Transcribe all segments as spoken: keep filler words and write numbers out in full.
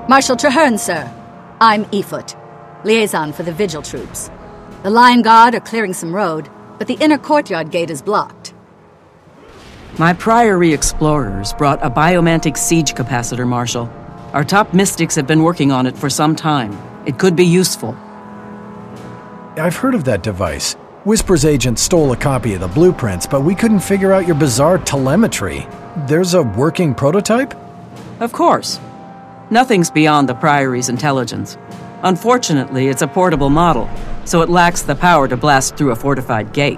Marshal Traherne, sir. I'm Efoot, liaison for the Vigil troops. The Lion Guard are clearing some road, but the inner courtyard gate is blocked. My Priory explorers brought a biomantic siege capacitor, Marshal. Our top mystics have been working on it for some time. It could be useful. I've heard of that device. Whisper's agent stole a copy of the blueprints, but we couldn't figure out your bizarre telemetry. There's a working prototype? Of course. Nothing's beyond the Priory's intelligence. Unfortunately, it's a portable model, so it lacks the power to blast through a fortified gate.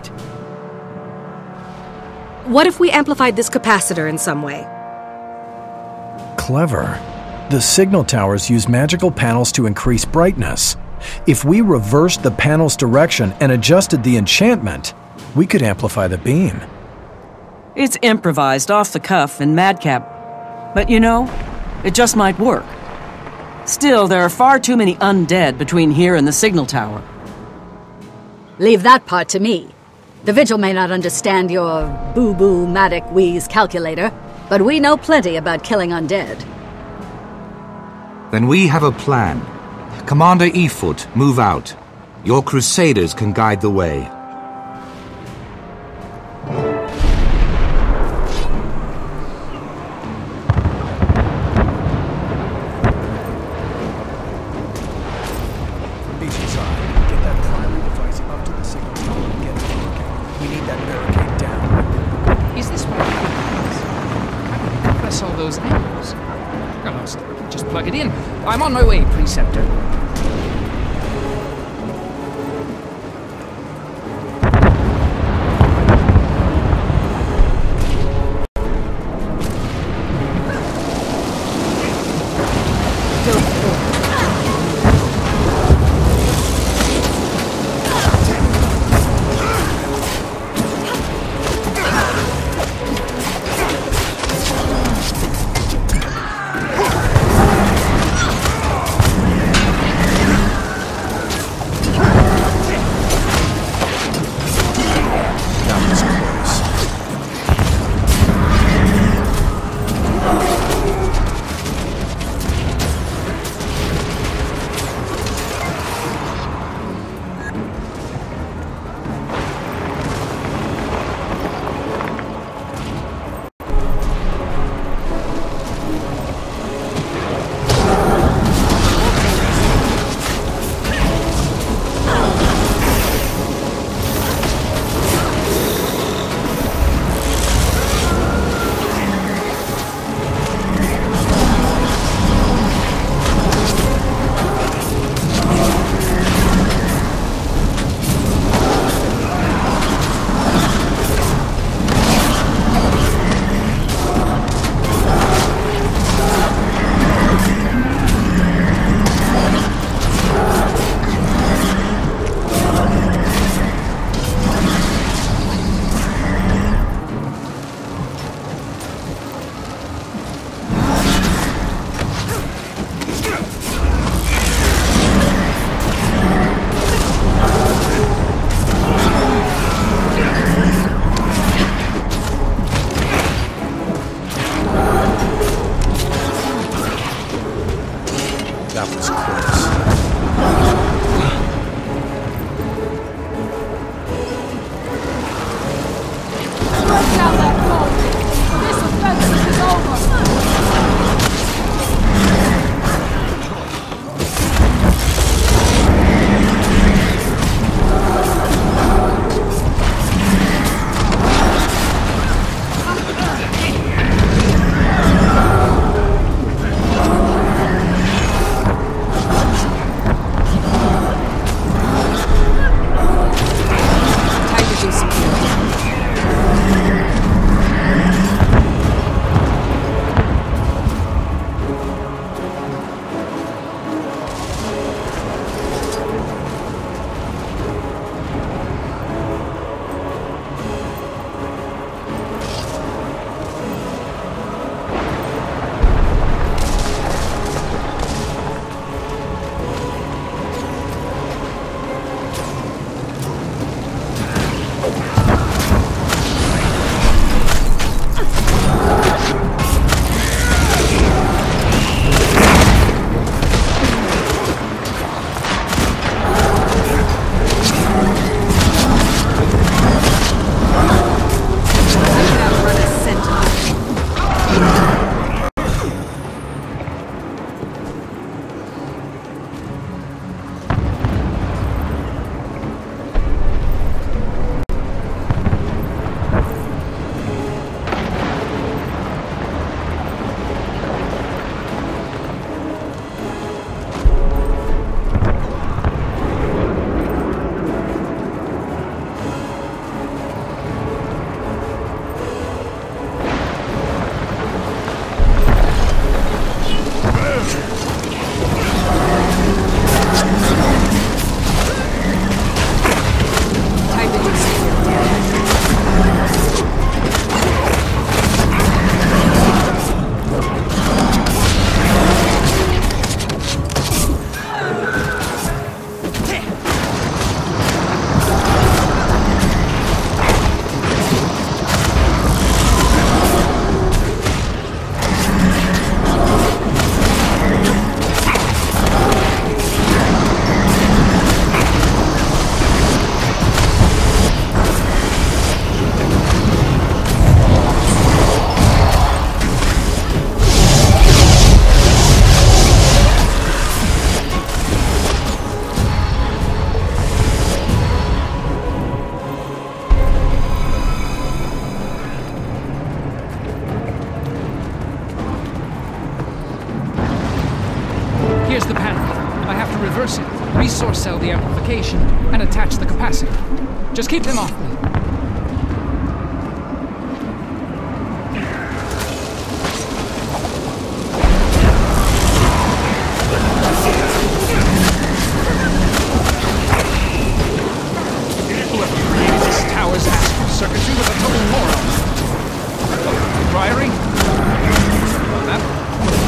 What if we amplified this capacitor in some way? Clever. The signal towers use magical panels to increase brightness. If we reversed the panel's direction and adjusted the enchantment, we could amplify the beam. It's improvised off the cuff and madcap. But you know, it just might work. Still, there are far too many undead between here and the signal tower. Leave that part to me. The Vigil may not understand your boo-boo-matic-wheeze calculator, but we know plenty about killing undead. Then we have a plan. Commander Efoot, move out. Your crusaders can guide the way. I'm on my way, Preceptor. fortification and attach the capacitor. Just keep them off me. Whoever created this tower's astral circuitry was a total moron. Oh, Priory? On that?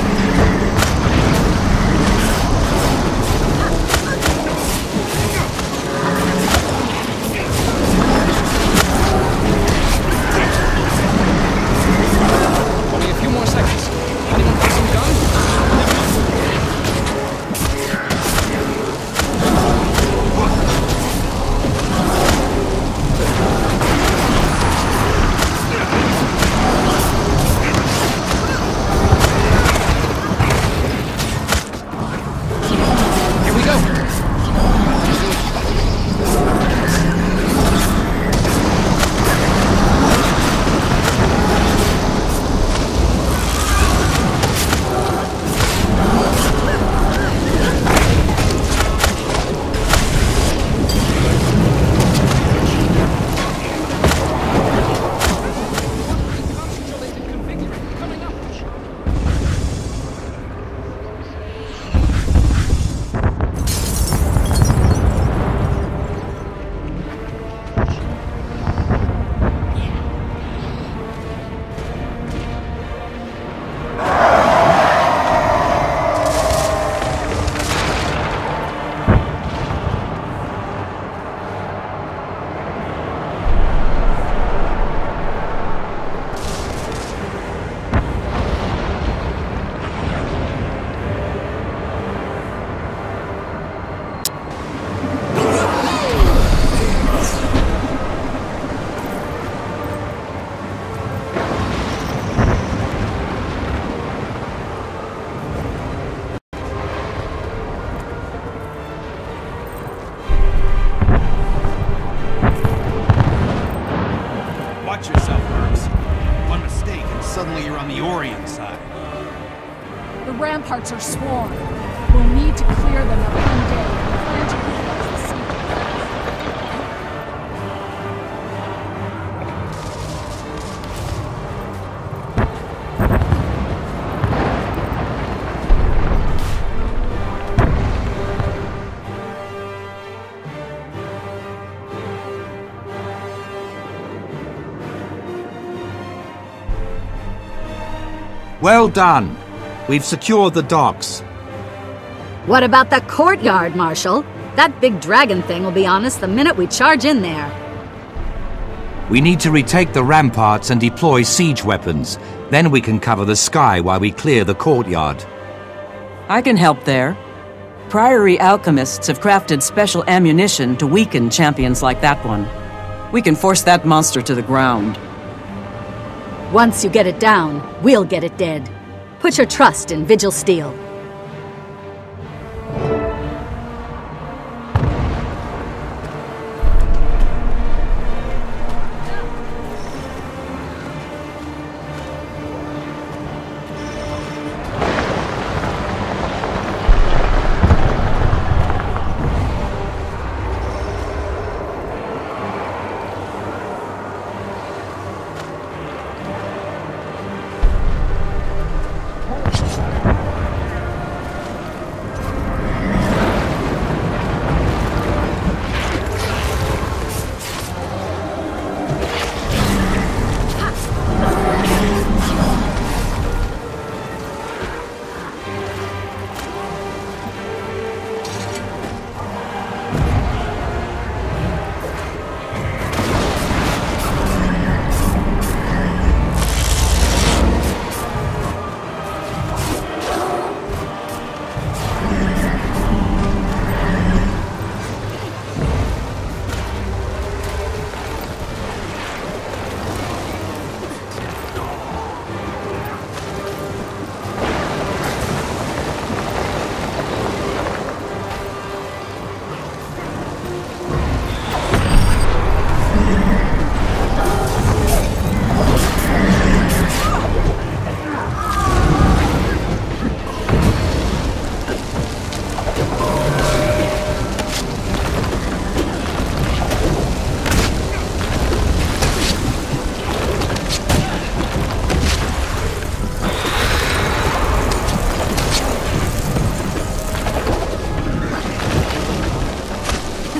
The ramparts are swarmed. We'll need to clear them in one day. Plan to utilize the siege. Well done. We've secured the docks. What about the courtyard, Marshal? That big dragon thing will be on us the minute we charge in there. We need to retake the ramparts and deploy siege weapons. Then we can cover the sky while we clear the courtyard. I can help there. Priory alchemists have crafted special ammunition to weaken champions like that one. We can force that monster to the ground. Once you get it down, we'll get it dead. Put your trust in Vigil Steel.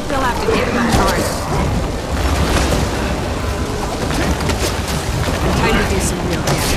You'll have to take that hard. Time to do some real damage.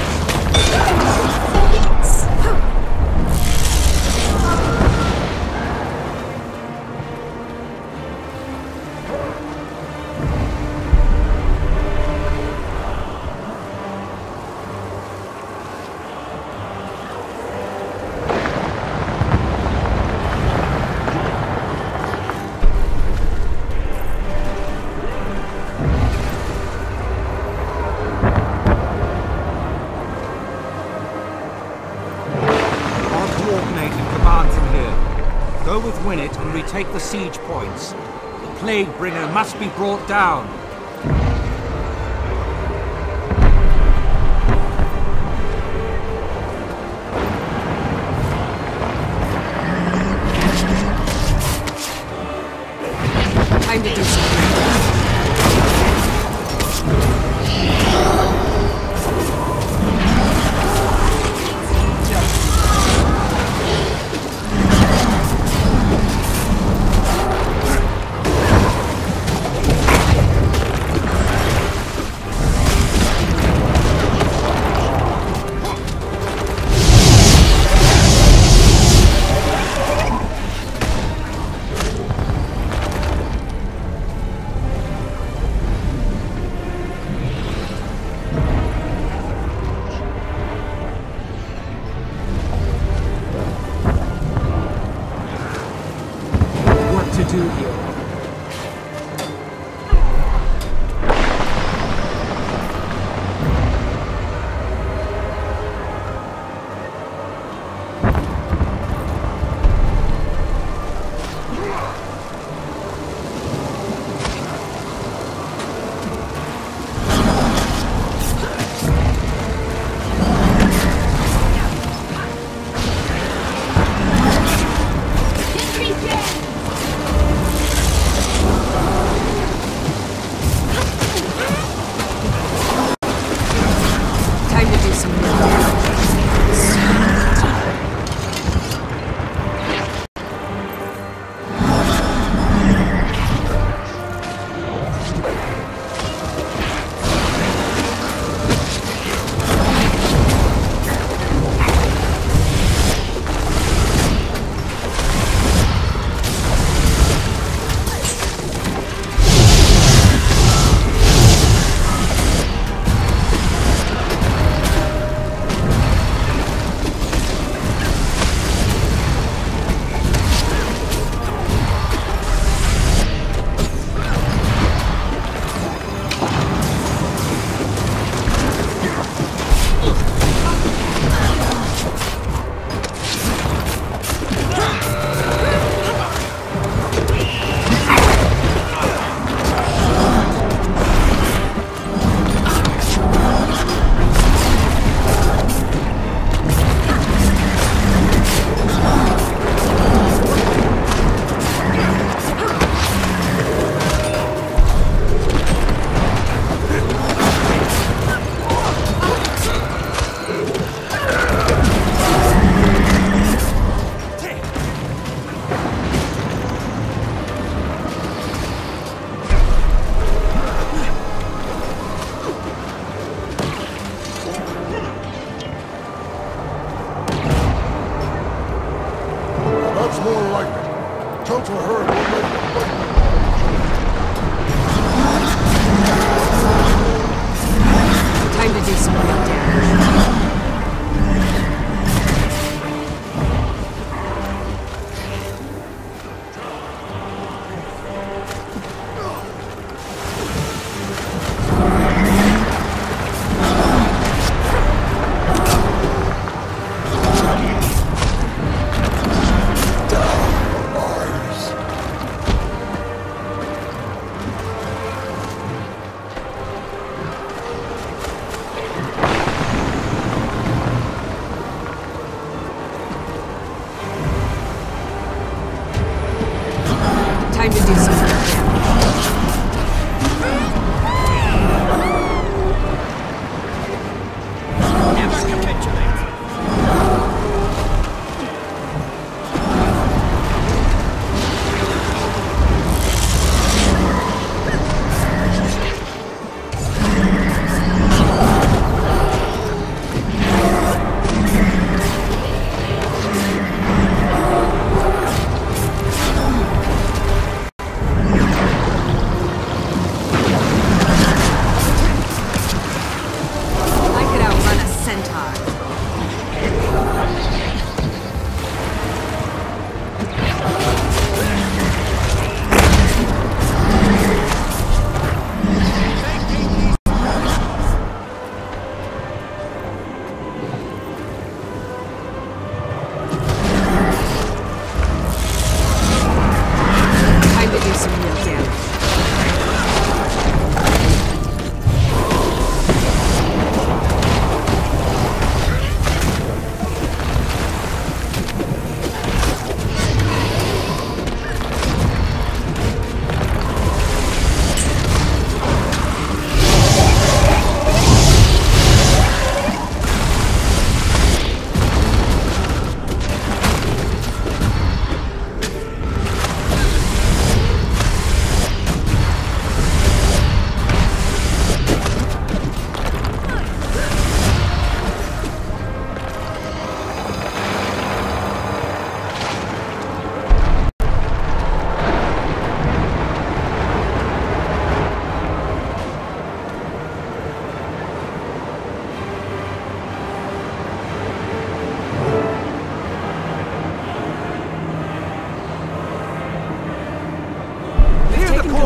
And retake the siege points. The Plague Bringer must be brought down. Time to do something.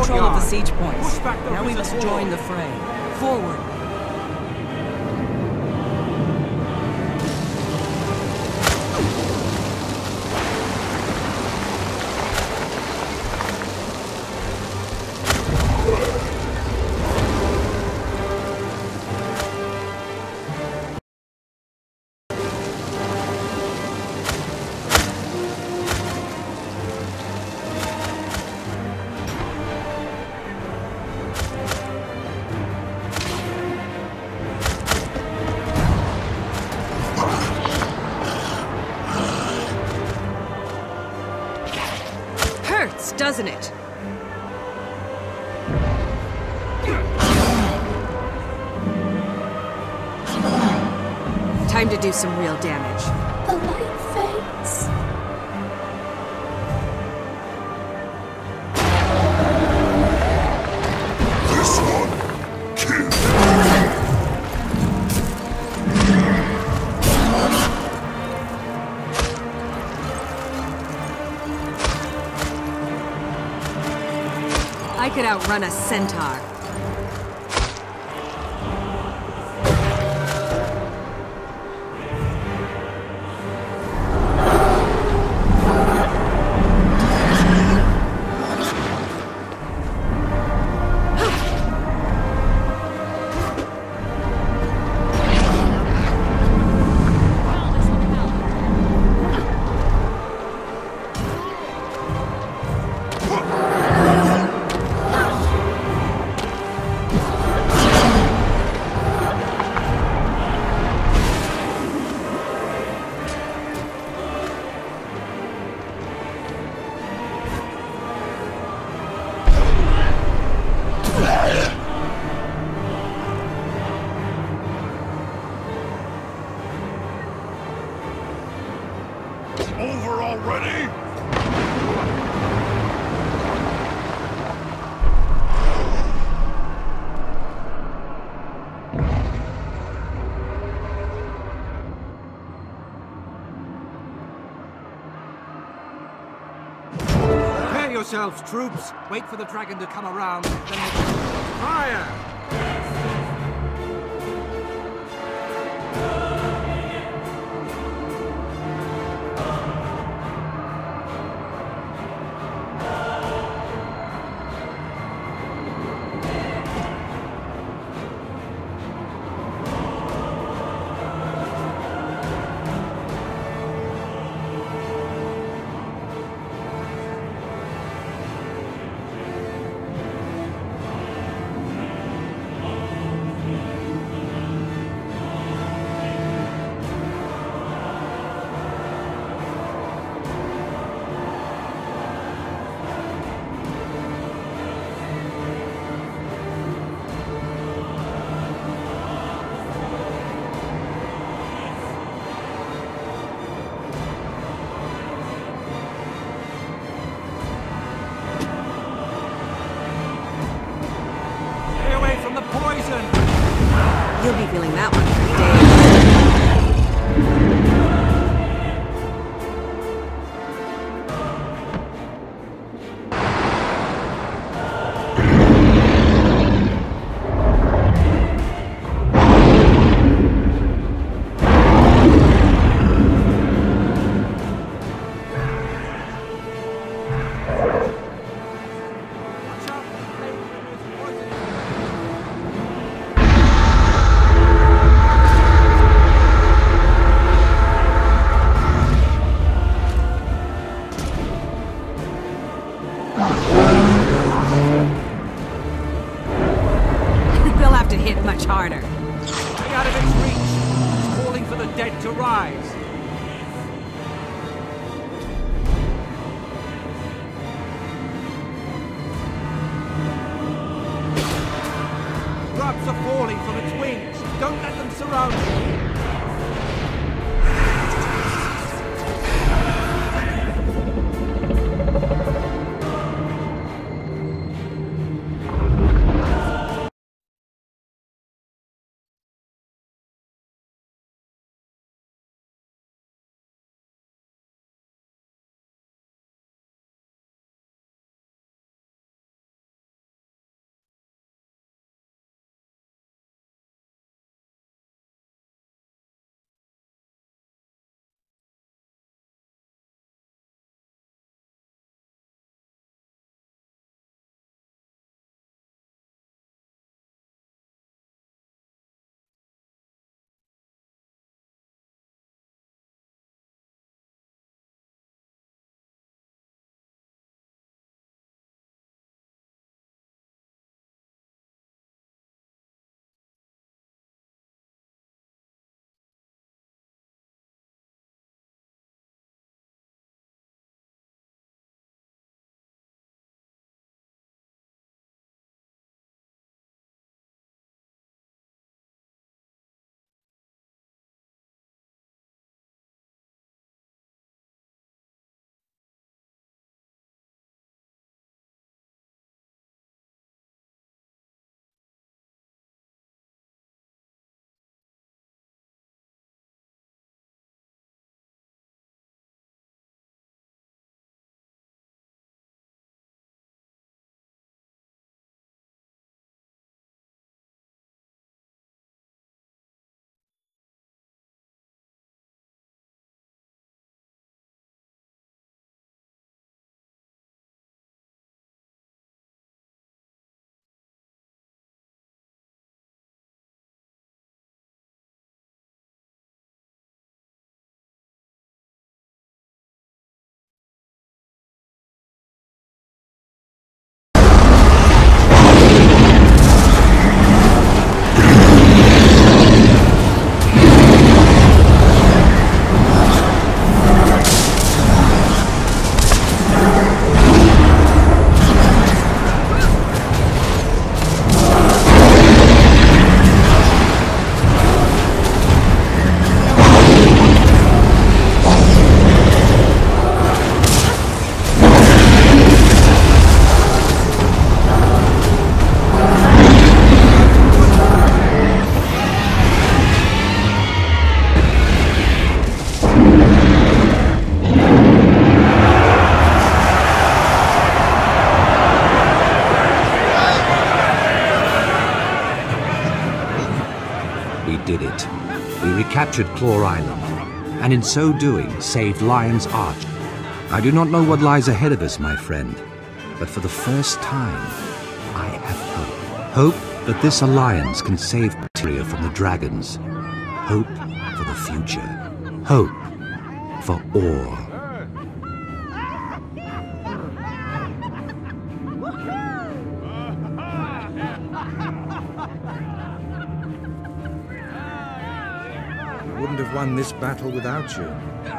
control of the courtyard. siege points. Push back the Now we risen must wall. join the fray. Forward! Hurts, doesn't it? Time to do some real damage. The light fades. This one, kill. I could outrun a centaur. Over already? Prepare yourselves, troops. Wait for the dragon to come around. Then we'll... Fire! Stay away from the poison! You'll be feeling that one for days. Watch out! There's poison! They'll have to hit much harder. Stay out of its reach! It's calling for the dead to rise! Grubs are falling from its wings! Don't let them surround you! captured Craw Island, and in so doing saved Lion's Arch. I do not know what lies ahead of us, my friend, but for the first time, I have hope. Hope that this alliance can save Tyria from the dragons. Hope for the future. Hope for Orr. I wouldn't have won this battle without you.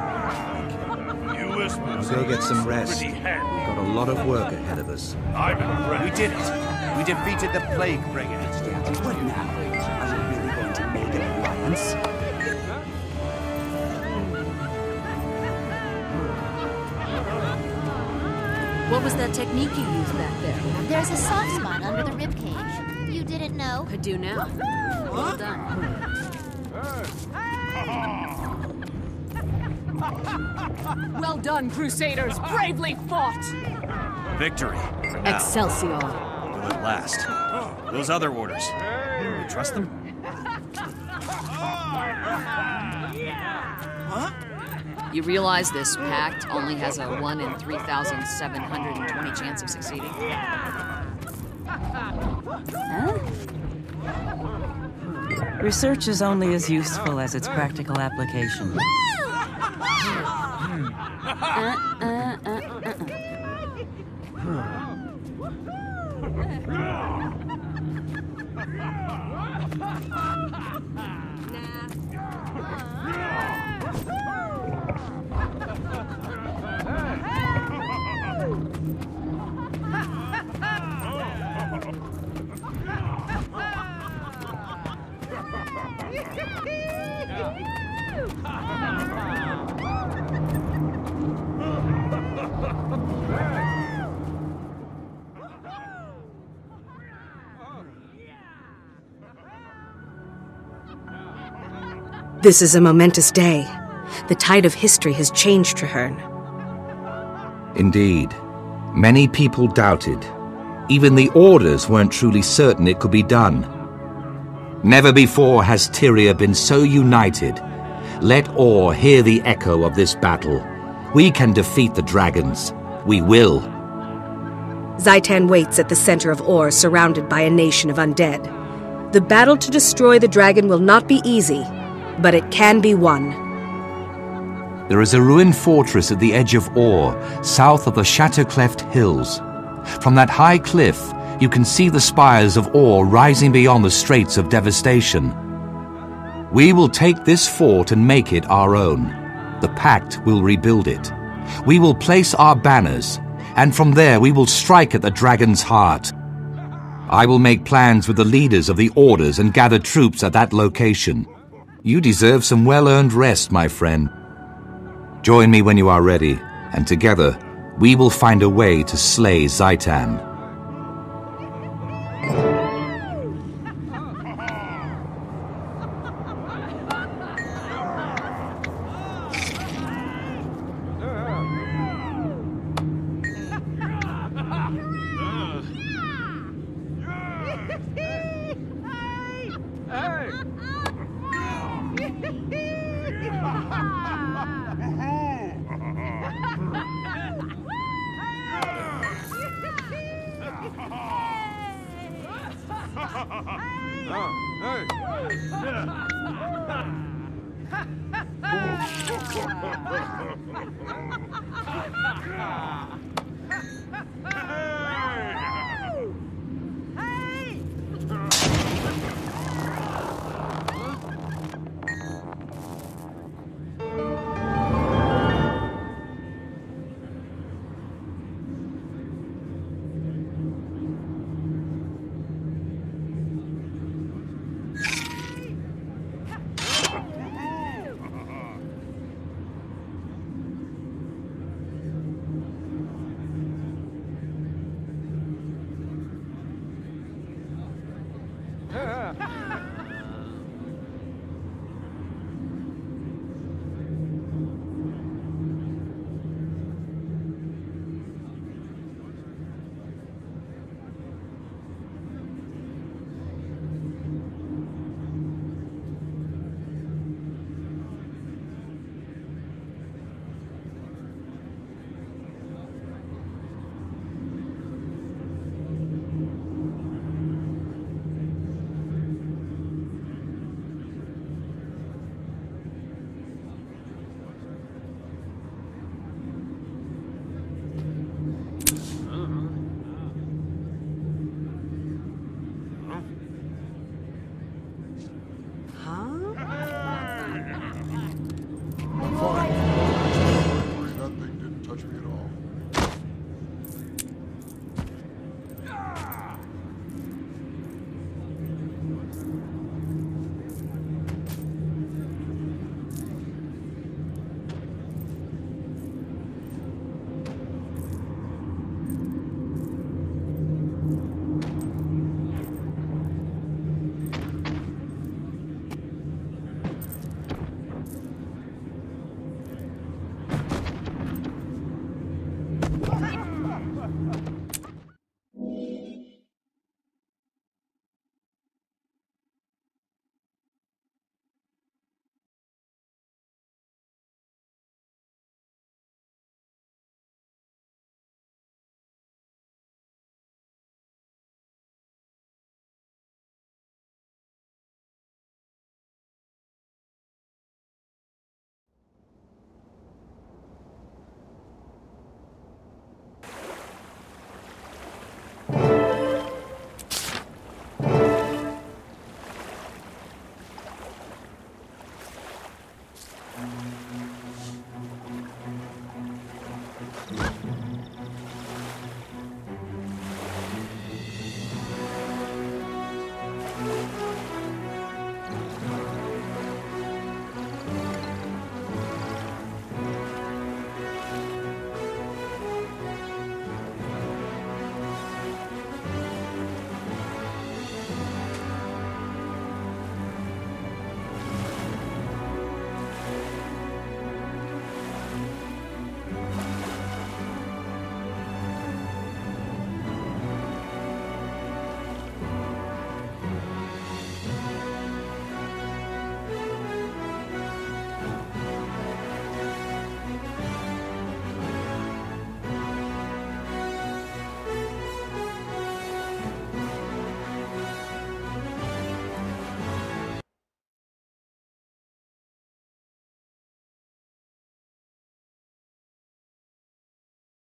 You whispers. Go get some rest. Pretty We've handy. got a lot of work ahead of us. I'm impressed. We did it. We defeated the Plague Bringer. What now? Are we really going to make an alliance? What was that technique you used back there? There's a soft spot under the ribcage. You didn't know? I do now. Well done. Well done, Crusaders! Bravely fought! Victory. For now. Excelsior. At last. Those other orders. Do we trust them? Huh? You realize this pact only has a one in three thousand seven hundred twenty chance of succeeding? Huh? Research is only as useful as its practical application. Uh, uh, uh, uh, uh. This is a momentous day. The tide of history has changed, Traherne. Indeed. Many people doubted. Even the Orders weren't truly certain it could be done. Never before has Tyria been so united. Let Orr hear the echo of this battle. We can defeat the dragons. We will. Zhaitan waits at the center of Orr, surrounded by a nation of undead. The battle to destroy the dragon will not be easy, but it can be won. There is a ruined fortress at the edge of Orr, south of the Shattercleft Hills. From that high cliff, you can see the spires of Orr rising beyond the Straits of Devastation. We will take this fort and make it our own. The Pact will rebuild it. We will place our banners, and from there we will strike at the dragon's heart. I will make plans with the leaders of the Orders and gather troops at that location. You deserve some well-earned rest, my friend. Join me when you are ready, and together we will find a way to slay Zhaitan.